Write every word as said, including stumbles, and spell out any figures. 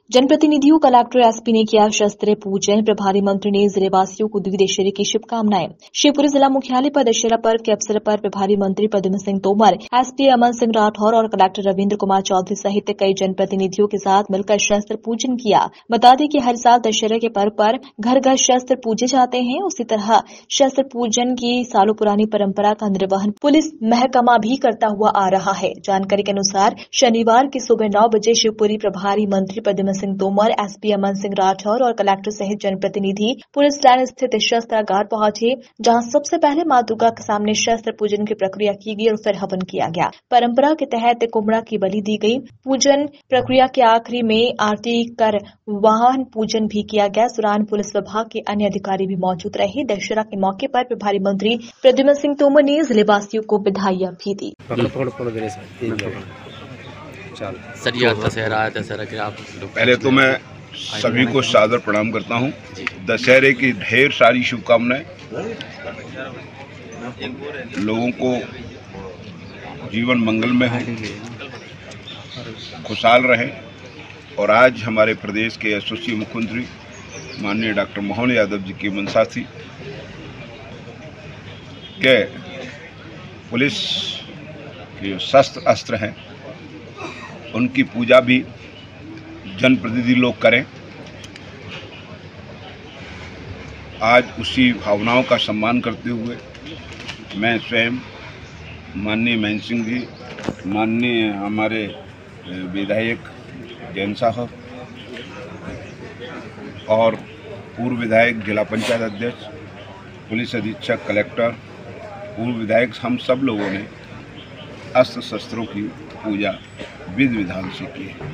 जनप्रतिनिधियों collector SP ने किया शस्त्र पूजन। प्रभारी मंत्री ने जिलेवासियों को दी दशहरे की शुभकामनाएं। शिवपुरी जिला मुख्यालय पर दशहरा पर्व के अवसर पर प्रभारी मंत्री प्रद्युम्न सिंह तोमर, एसपी अमन सिंह राठौर और कलेक्टर रविंद्र कुमार चौधरी सहित कई जनप्रतिनिधियों के साथ मिलकर शस्त्र पूजन किया। बता दें कि हर साल दशहरे के पर्व पर घर घर शस्त्र पूजे जाते हैं। उसी तरह शस्त्र पूजन की सालों पुरानी परंपरा का निर्वहन पुलिस महकमा भी करता हुआ आ रहा है। जानकारी के अनुसार शनिवार की सुबह नौ बजे शिवपुरी प्रभारी मंत्री प्रद्युम्न सिंह तोमर, एसपी अमन सिंह राठौर और कलेक्टर सहित जनप्रतिनिधि पुलिस लाइन स्थित शस्त्रागार पहुंचे, जहां सबसे पहले मां दुर्गा के सामने शस्त्र पूजन की प्रक्रिया की गई और फिर हवन किया गया। परंपरा के तहत कुमड़ा की बलि दी गई। पूजन प्रक्रिया के आखिरी में आरती कर वाहन पूजन भी किया गया। इस दौरान पुलिस विभाग के अन्य अधिकारी भी मौजूद रहे। दशहरा के मौके पर प्रभारी मंत्री प्रद्युम्न सिंह तोमर ने जिलेवासियों को बधाइयां भी दी। सर ये दशहरा है, दशहरा के आप पहले तो मैं सभी को सादर प्रणाम करता हूं। दशहरे की ढेर सारी शुभकामनाएं। लोगों को जीवन मंगलमय हो, खुशहाल रहे। और आज हमारे प्रदेश के यशस्वी मुख्यमंत्री माननीय डॉक्टर मोहन यादव जी की मंशा थी कि पुलिस के जो शस्त्र अस्त्र हैं उनकी पूजा भी जनप्रतिनिधि लोग करें। आज उसी भावनाओं का सम्मान करते हुए मैं स्वयं माननीय महेंद्र सिंह जी, माननीय हमारे विधायक जैन साहब और पूर्व विधायक, जिला पंचायत अध्यक्ष, पुलिस अधीक्षक, कलेक्टर, पूर्व विधायक, हम सब लोगों ने अस्त्र शस्त्रों की पूजा विधि विधान से की है।